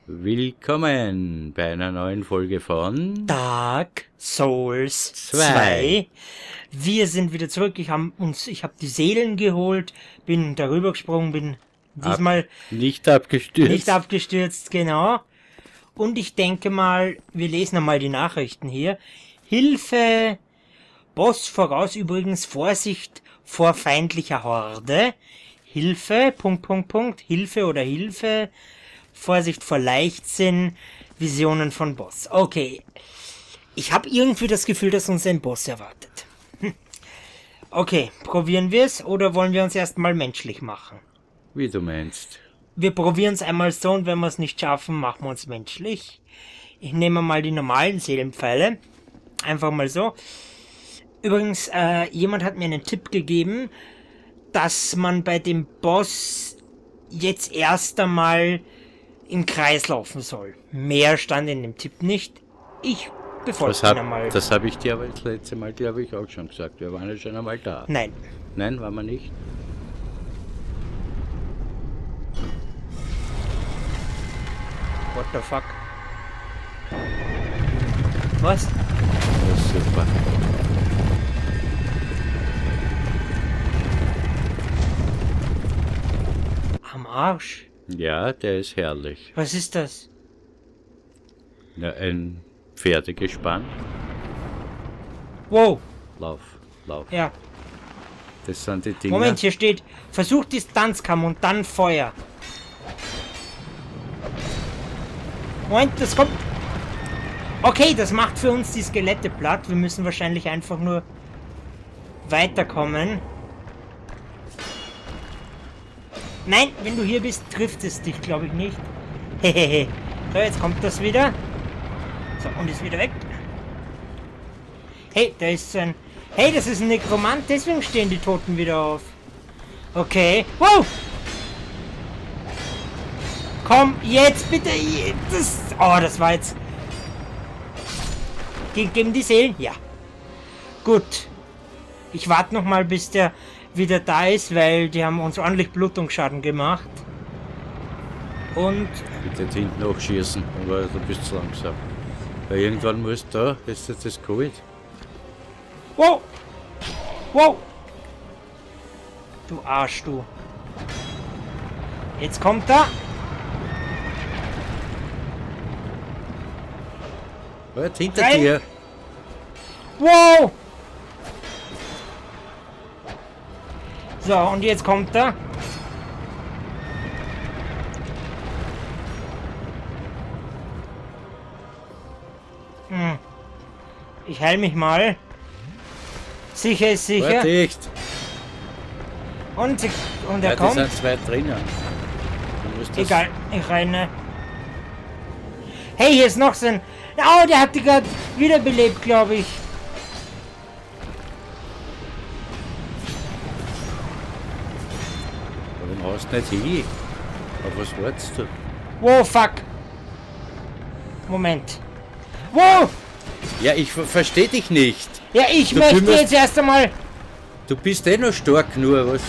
Willkommen bei einer neuen Folge von Dark Souls 2. Wir sind wieder zurück. Ich habe die Seelen geholt, bin darüber gesprungen, bin diesmal nicht abgestürzt. Nicht abgestürzt, genau. Und ich denke mal, wir lesen einmal die Nachrichten hier. Hilfe, Boss voraus übrigens, Vorsicht vor feindlicher Horde. Hilfe, ... Hilfe oder Hilfe. Vorsicht vor Leichtsinn, Visionen von Boss. Okay, ich habe irgendwie das Gefühl, dass uns ein Boss erwartet. Okay, probieren wir es oder wollen wir uns erstmal menschlich machen? Wie du meinst. Wir probieren es einmal so und wenn wir es nicht schaffen, machen wir uns menschlich. Ich nehme mal die normalen Seelenpfeile. Einfach mal so. Übrigens, jemand hat mir einen Tipp gegeben, dass man bei dem Boss jetzt erst einmal im Kreis laufen soll. Mehr stand in dem Tipp nicht. Ich befolge ihn einmal. Das habe ich dir aber das letzte Mal, glaube ich, auch schon gesagt. Wir waren ja schon einmal da. Nein. Nein, waren wir nicht? What the fuck? Was? Das ist super. Am Arsch. Ja, der ist herrlich. Was ist das? Ja, ein Pferdegespann. Wow. Lauf. Ja. Das sind die Dinger. Moment, hier steht, versuch Distanzkampf und dann Feuer. Moment, das kommt. Okay, das macht für uns die Skelette platt. Wir müssen wahrscheinlich einfach nur weiterkommen. Nein, wenn du hier bist, trifft es dich, glaube ich, nicht. Hehehe. So, jetzt kommt das wieder. So, und ist wieder weg. Hey, da ist so ein... Hey, das ist ein Nekromant, deswegen stehen die Toten wieder auf. Okay. Wow! Komm, jetzt bitte. Das war jetzt... Geben die Seelen? Ja. Gut. Ich warte noch mal, bis der wieder da ist, weil die haben uns ordentlich Blutungsschaden gemacht. Und... Bitte hinten hochschießen, aber du bist zu langsam. Weil irgendwann musst du da, ist jetzt das Covid. Wow! Wow! Du Arsch, du. Jetzt kommt er. Jetzt hinter Rein. dir. Wow! So, und jetzt kommt er. Ich heil mich mal. Sicher ist sicher. War dicht. Und er Ja, kommt. die sind zwei drinnen. Du musst das- Egal, ich reine. Hey, hier ist noch so ein... Oh, der hat die gerade wiederbelebt, glaube ich. Warum haust du nicht hin? Auf was wartest du? Wow, fuck. Moment. Wow! Ja, ich verstehe dich nicht. Ja, ich Du möchte kümmerst- jetzt erst einmal... Du bist eh noch stark, nur was.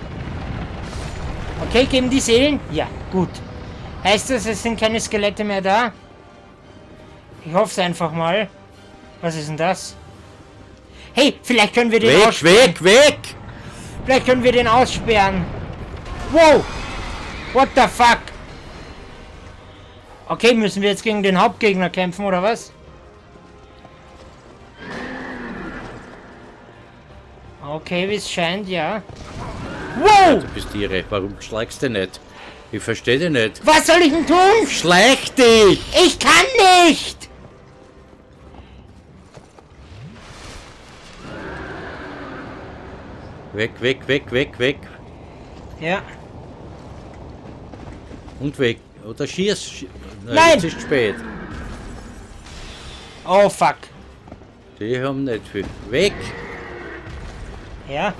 Okay, geben die Seelen? Ja, gut. Heißt das, es sind keine Skelette mehr da? Ich hoffe es einfach mal. Was ist denn das? Hey, vielleicht können wir den aussperren. Weg! Vielleicht können wir den aussperren. Wow! What the fuck? Okay, müssen wir jetzt gegen den Hauptgegner kämpfen, oder was? Okay, wie es scheint, ja. Wow! Du bist irre, warum schlägst du nicht? Ich verstehe dich nicht. Was soll ich denn tun? Schleich dich! Ich kann nicht! Weg. Ja. Und weg. Oder schieß. Nein! Es ist spät. Oh, fuck. Die haben nicht viel. Weg! Ja.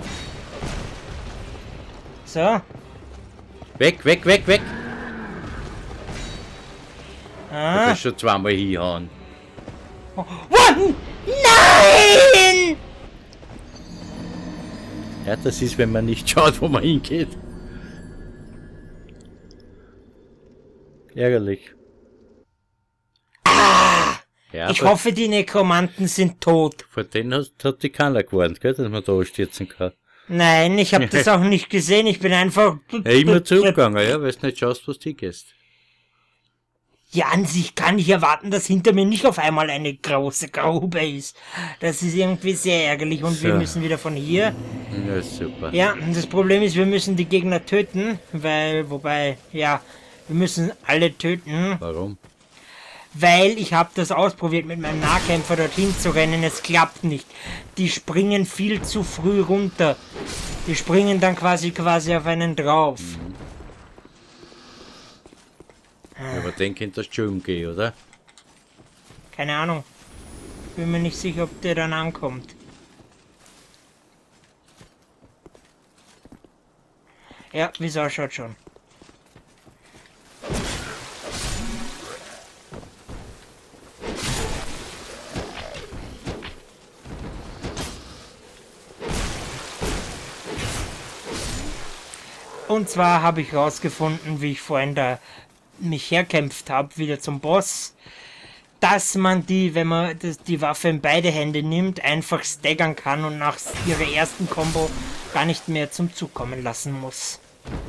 So. Weg! Du Ah. kannst schon zweimal hinhauen. What? Nein! Ja, das ist, wenn man nicht schaut, wo man hingeht. Ärgerlich. Ja, Ich aber hoffe, die Nekromanten sind tot. vor denen hat die keiner gewarnt, gell, dass man da stürzen kann. Nein, ich habe das auch nicht gesehen. Ich bin einfach... Ja, immer zurückgegangen, ja, weil du nicht schaust, was du gehst. Ja, an sich kann ich erwarten, dass hinter mir nicht auf einmal eine große Grube ist. Das ist irgendwie sehr ärgerlich und wir So. müssen wieder von hier. Ja, ist super. Ja, das Problem ist, wir müssen die Gegner töten, wobei, ja, wir müssen alle töten, Warum? weil ich habe das ausprobiert, mit meinem Nahkämpfer dorthin zu rennen. Es klappt nicht. Die springen viel zu früh runter. Die springen dann quasi auf einen drauf. Ja, aber den könntest du schon umgehen, oder? Keine Ahnung. Bin mir nicht sicher, ob der dann ankommt. Ja, wie es ausschaut schon. Und zwar habe ich rausgefunden, wie ich vorhin da mich herkämpft habe, wieder zum Boss, dass man die, wenn man die Waffe in beide Hände nimmt, einfach staggern kann und nach ihrer ersten Combo gar nicht mehr zum Zug kommen lassen muss.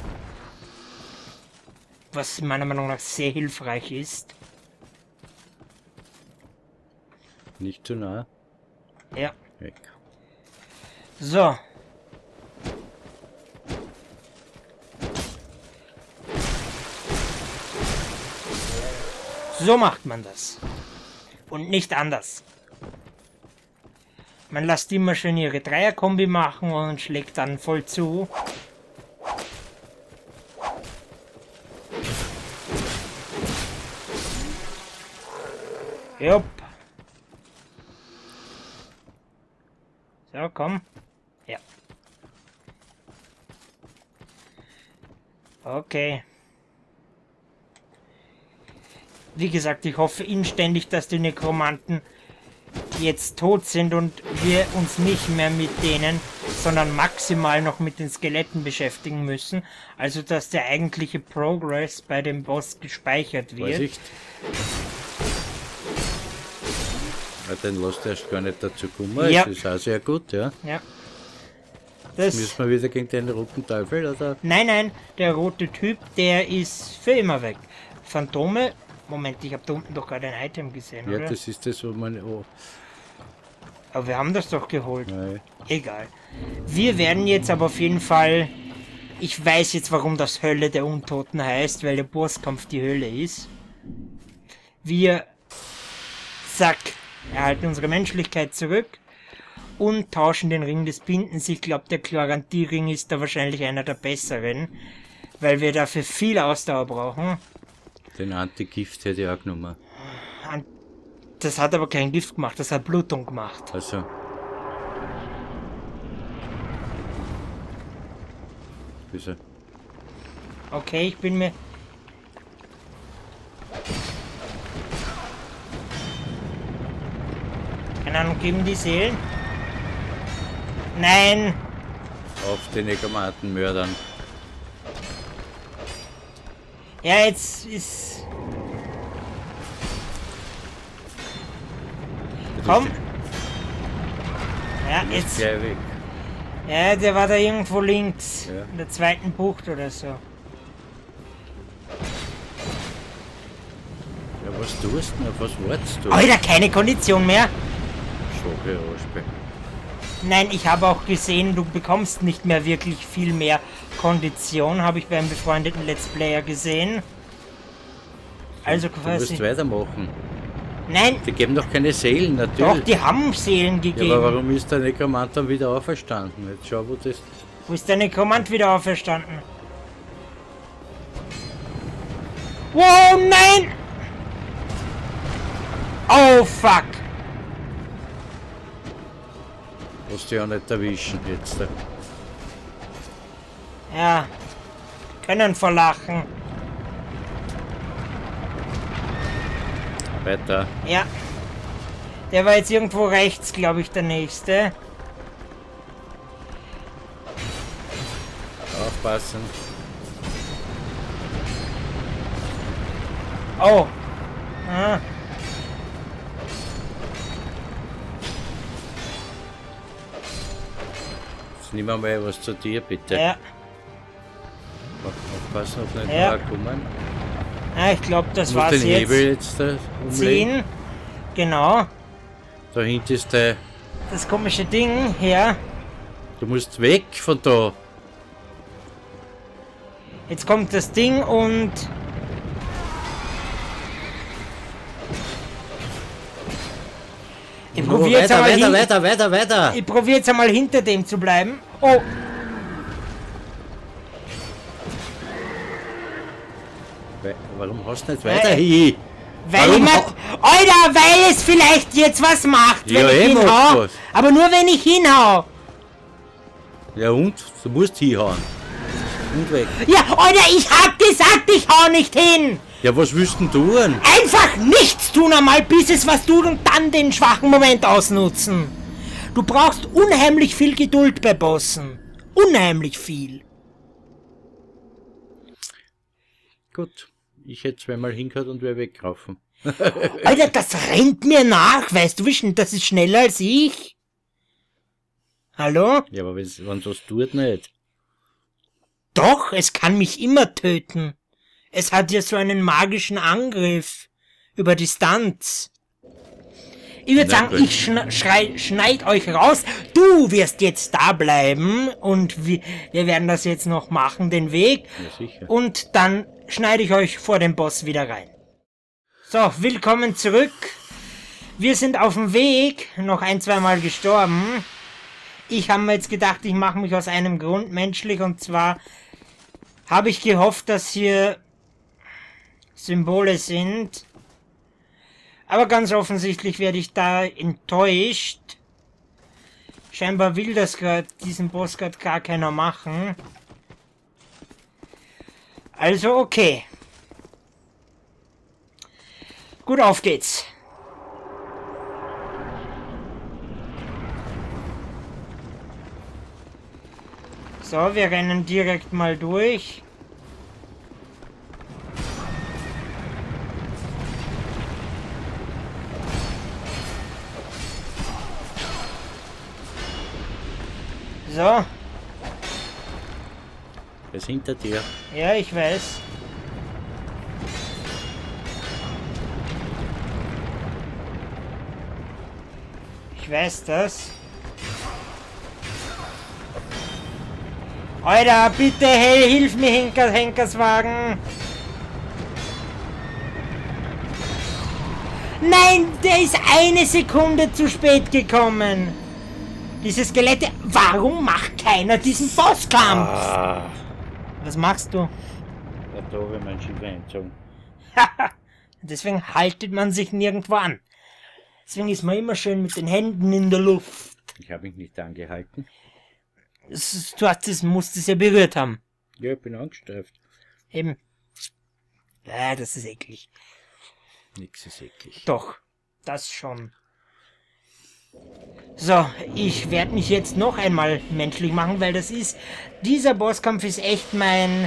Was meiner Meinung nach sehr hilfreich ist. Nicht zu nah. Ja. Weg. So. So macht man das. Und nicht anders. Man lässt immer schön ihre Dreierkombi machen und schlägt dann voll zu. Jupp. So, komm. Ja. Okay. Wie gesagt, ich hoffe inständig, dass die Nekromanten jetzt tot sind und wir uns nicht mehr mit denen, sondern maximal noch mit den Skeletten beschäftigen müssen. Also, dass der eigentliche Progress bei dem Boss gespeichert wird. Vorsicht. Ja, den lässt du erst gar nicht dazu kommen. Ja. Das ist auch sehr gut, ja. Ja. Das, Müssen wir wieder gegen den roten Teufel, oder? nein, der rote Typ, der ist für immer weg. Phantome, Moment, ich habe da unten doch gerade ein Item gesehen, Ja, oder? das ist das, wo man... Oh, Aber wir haben das doch geholt. nein. Egal. Wir werden jetzt aber auf jeden Fall... Ich weiß jetzt, warum das Hölle der Untoten heißt, weil der Bosskampf die Hölle ist. Wir... Zack. Erhalten unsere Menschlichkeit zurück. Und tauschen den Ring des Bindens. Ich glaube, der Chlorantie-Ring ist da wahrscheinlich einer der besseren. Weil wir dafür viel Ausdauer brauchen. Den Antigift hätte ich auch genommen. Das hat aber kein Gift gemacht, das hat Blutung gemacht. Also. Wieso? Okay, ich bin mir... Keine Ahnung, geben die Seelen? Nein! Auf den Nekromantenmördern. Ja, jetzt ist... Komm! Ja, jetzt... Gleich weg. Ja, der war da irgendwo links. Ja. In der zweiten Bucht oder so. Ja, was tust du denn? Auf was wartest du? Alter, keine Kondition mehr! Schwache Raspe. Nein, ich habe auch gesehen, du bekommst nicht mehr wirklich viel mehr Kondition, habe ich beim befreundeten Let's Player gesehen. Also Du quasi... musst weitermachen. Nein, Die geben doch keine Seelen, doch, natürlich. die haben Seelen Ja, gegeben. aber warum ist der Nekromant dann wieder auferstanden? Jetzt schau, wo das... Wo ist der Nekromant wieder auferstanden? Wow, nein! Oh, fuck! Musst du ja nicht erwischen jetzt. Ja, können verlachen. Weiter. Ja. Der war jetzt irgendwo rechts, glaube ich, der nächste. Aufpassen. Oh. Ah. Jetzt nimm mal was zu dir, bitte. Ja. Aufpassen, auf nicht Ja. mehr kommen. Ah, ich glaube, das Du musst war's den jetzt. Hebel jetzt da umlegen. 10. Genau. Da hinten ist der... Das komische Ding, ja. Du musst weg von da. Jetzt kommt das Ding und... Ich probiere jetzt einmal weiter. Ich probiere jetzt einmal hinter dem zu bleiben. Oh, Warum hast du nicht weiter hin? weil Warum ich Alter, weil es vielleicht jetzt was macht, wenn Ja, ich macht hinhau. was. Aber nur wenn ich hinhau. Ja und? Du musst hinhauen. Und weg. Ja, Alter, ich hab gesagt, ich hau nicht hin. Ja, was willst du denn tun? Einfach nichts tun einmal, bis es was tut und dann den schwachen Moment ausnutzen. Du brauchst unheimlich viel Geduld bei Bossen. Unheimlich viel. Gut. Ich hätte zweimal hingehört und wäre weggelaufen. Alter, das rennt mir nach. Weißt du, wie schnell das ist schneller als ich? Hallo? Ja, aber wenn das tut nicht. Doch, es kann mich immer töten. Es hat ja so einen magischen Angriff über Distanz. Ich würde sagen, ich schneid euch raus. Du wirst jetzt da bleiben und wir werden das jetzt noch machen, den Weg. Ja, sicher. Und dann schneide ich euch vor dem Boss wieder rein. So, willkommen zurück. Wir sind auf dem Weg, noch ein, zweimal gestorben. Ich habe mir jetzt gedacht, ich mache mich aus einem Grund menschlich, und zwar habe ich gehofft, dass hier Symbole sind. Aber ganz offensichtlich werde ich da enttäuscht. Scheinbar will das gerade, diesen Boss gerade gar keiner machen. Also okay. Gut, auf geht's. So, wir rennen direkt mal durch. So, Er ist hinter dir. ja, ich weiß. Ich weiß das. Alter, bitte, hey, hilf mir, Henkerswagen. Nein, der ist eine Sekunde zu spät gekommen. Diese Skelette, warum macht keiner diesen Bosskampf? Ah, Was machst du? ja, da habe ich mein Schiff eingezogen. Deswegen haltet man sich nirgendwo an. Deswegen ist man immer schön mit den Händen in der Luft. Ich habe mich nicht angehalten. Du hast es, musst es ja berührt haben. Ja, ich bin angestreift. Eben. Ja, das ist eklig. Nix ist eklig. Doch, das schon. So, ich werde mich jetzt noch einmal menschlich machen, weil das ist... Dieser Bosskampf ist echt mein...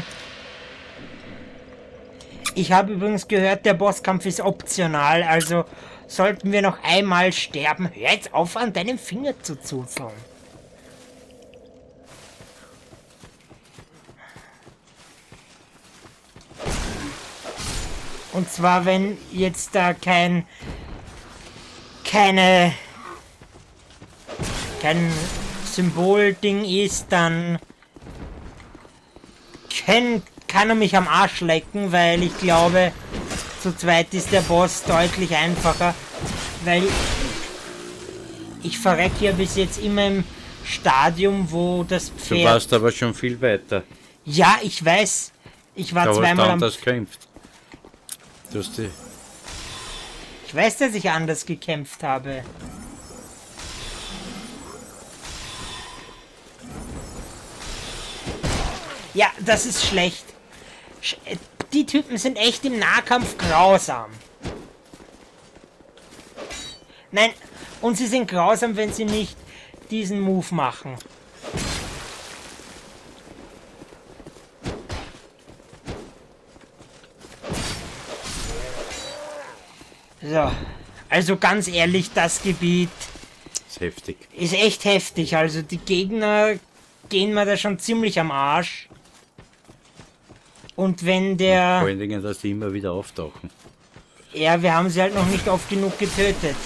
Ich habe übrigens gehört, der Bosskampf ist optional, also sollten wir noch einmal sterben. Hör jetzt auf, an deinem Finger zu zuzeln. Und zwar, wenn jetzt da kein Symbolding ist, dann kann er mich am Arsch lecken, weil ich glaube, zu zweit ist der Boss deutlich einfacher, weil ich verrecke ja bis jetzt immer im Stadium, wo das Du Pferd... warst aber schon viel weiter. Ja, ich weiß. Ich war Da hast du zweimal am... anders gekämpft. Du hast die... Ich weiß, dass ich anders gekämpft habe. Ja, das ist schlecht. Die Typen sind echt im Nahkampf grausam. Nein, und sie sind grausam, wenn sie nicht diesen Move machen. So, also ganz ehrlich, das Gebiet ist heftig. ist echt heftig. Also die Gegner gehen wir da schon ziemlich am Arsch. Und wenn der... Vor allen Dingen, dass die immer wieder auftauchen. Ja, wir haben sie halt noch nicht oft genug getötet.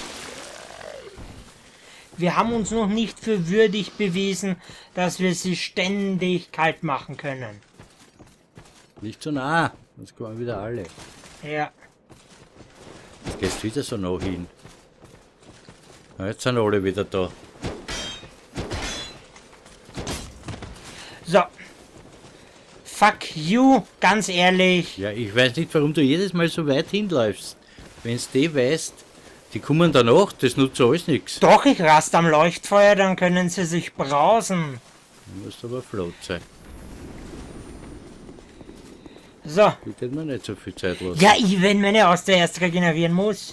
Wir haben uns noch nicht für würdig bewiesen, dass wir sie ständig kalt machen können. Nicht so nah, sonst kommen wieder alle. Ja. Jetzt gehst du wieder so nah hin. Na, jetzt sind alle wieder da. So. Fuck you, ganz ehrlich. Ja, ich weiß nicht, warum du jedes Mal so weit hinläufst. Wenn's die weißt, die kommen danach, das nutzt alles nichts. Doch, ich rast am Leuchtfeuer, dann können sie sich brausen. Du musst aber flott sein. So. Die geht mir nicht so viel Zeit lassen. Ja, wenn meine Ausdauer erst regenerieren muss.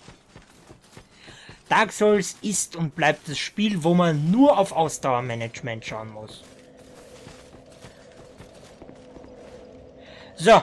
Dark Souls ist und bleibt das Spiel, wo man nur auf Ausdauermanagement schauen muss. So.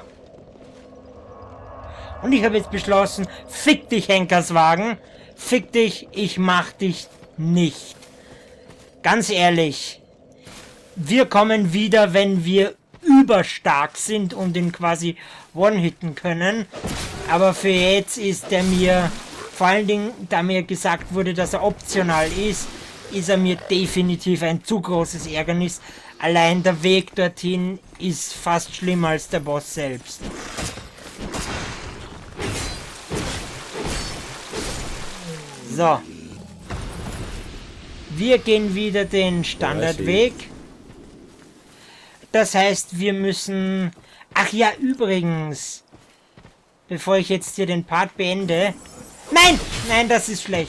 Und ich habe jetzt beschlossen, fick dich, Henkerswagen. Fick dich, ich mach dich nicht. Ganz ehrlich. Wir kommen wieder, wenn wir überstark sind und ihn quasi one-hitten können. Aber für jetzt ist er mir, vor allen Dingen, da mir gesagt wurde, dass er optional ist er mir definitiv ein zu großes Ärgernis. Allein der Weg dorthin ist fast schlimmer als der Boss selbst. So. Wir gehen wieder den Standardweg. Das heißt, wir müssen... Ach ja, übrigens. Bevor ich jetzt hier den Part beende... Nein! Nein, das ist schlecht.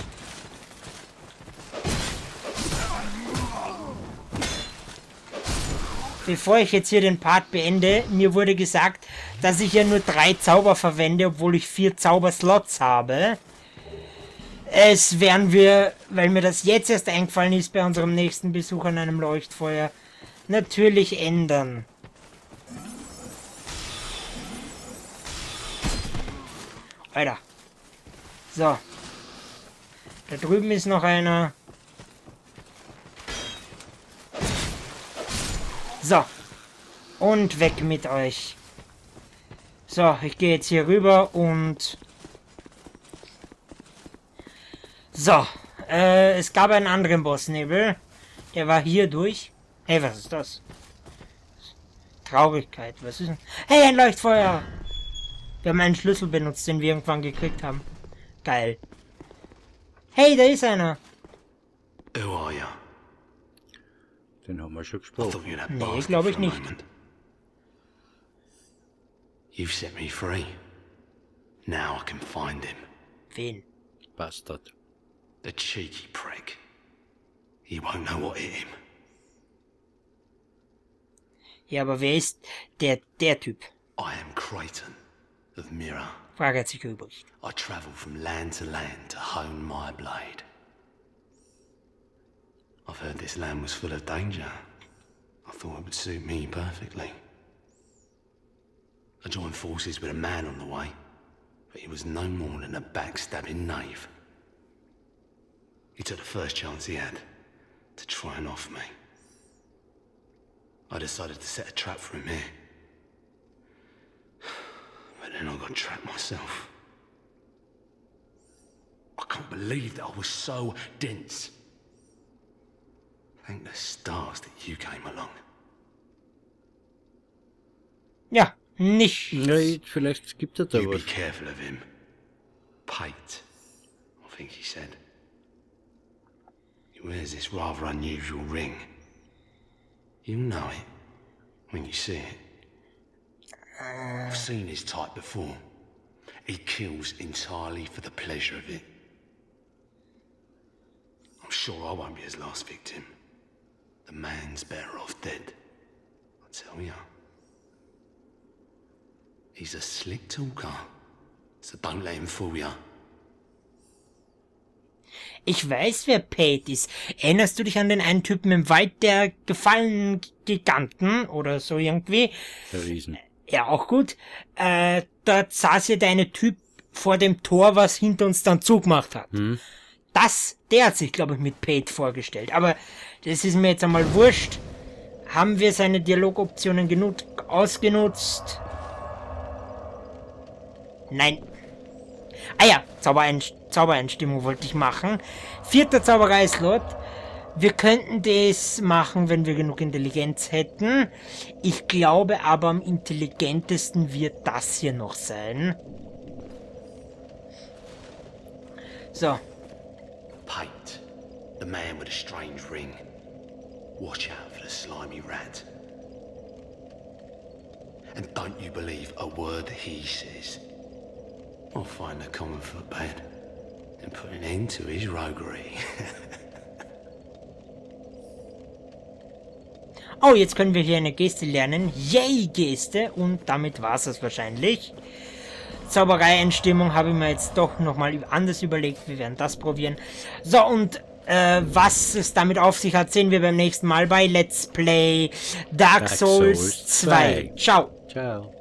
Bevor ich jetzt hier den Part beende, mir wurde gesagt, dass ich ja nur 3 Zauber verwende, obwohl ich 4 Zauberslots habe. Es werden wir, weil mir das jetzt erst eingefallen ist, bei unserem nächsten Besuch an einem Leuchtfeuer, natürlich ändern. Alter. So. Da drüben ist noch einer. So. Und weg mit euch. So, ich gehe jetzt hier rüber und... So. Es gab einen anderen Bossnebel. Der war hier durch. Hey, was ist das? Traurigkeit. Was ist denn? Hey, ein Leuchtfeuer! Wir haben einen Schlüssel benutzt, den wir irgendwann gekriegt haben. Geil. Hey, da ist einer. Who are you? Den haben wir schon I gesprochen. thought you'd have Nee, bastard glaube for ich a nicht. moment. You've set me free. Now I can find him. Wen? Bastard. The cheeky prick. He won't know what hit him. Ja, aber wer ist der Typ? I am Creighton of Mira. Frage hat sich übrig. I travel from land to hone my blade. I've heard this land was full of danger. I thought it would suit me perfectly. I joined forces with a man on the way, but he was no more than a backstabbing knave. He took the first chance he had to try and off me. I decided to set a trap for him here. But then I got trapped myself. I can't believe that I was so dense. Thank the stars that you came along. Ja, nicht. Ja, vielleicht gibt er da You be was. careful of him. Pate, I think he said. He wears this rather unusual ring. You'll know it when you see it. I've seen his type before. He kills entirely for the pleasure of it. I'm sure I won't be his last victim. The man's better off dead. I tell ya. He's a slick talker, so don't let him fool ya. Ich weiß, wer Pate ist. Erinnerst du dich an den einen Typen im Wald, der gefallenen Giganten oder so irgendwie? Der Riesen. Ja, auch gut. Dort saß ja der eine Typ vor dem Tor, was hinter uns dann zugemacht hat. Der hat sich, glaube ich, mit Pate vorgestellt. Aber das ist mir jetzt einmal wurscht. Haben wir seine Dialogoptionen genug ausgenutzt? Nein. Ah ja, Zaubereinstimmung wollte ich machen. 4. Zauberei-Slot. Wir könnten das machen, wenn wir genug Intelligenz hätten. Ich glaube aber, am intelligentesten wird das hier noch sein. So. Pate, the man with a strange ring. Watch out for the slimy rat. And don't you believe a word he says. I'll find a common footpad and put an end to his roguery. Oh, jetzt können wir hier eine Geste lernen. Yay, Geste. Und damit war es wahrscheinlich. Zauberei-Einstimmung habe ich mir jetzt doch nochmal anders überlegt. Wir werden das probieren. So, und was es damit auf sich hat, sehen wir beim nächsten Mal bei Let's Play Dark Souls 2. Ciao. Ciao.